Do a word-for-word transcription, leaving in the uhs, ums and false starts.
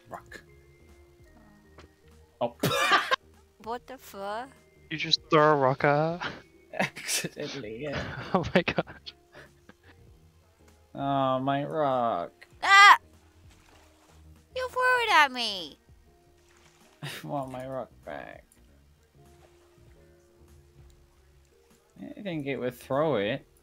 rock. Oh. What the fuck? You just throw a rock at her? Accidentally, yeah. Oh my god. Oh, my rock. Ah! You threw it at me. I want my rock back. I think it would throw it.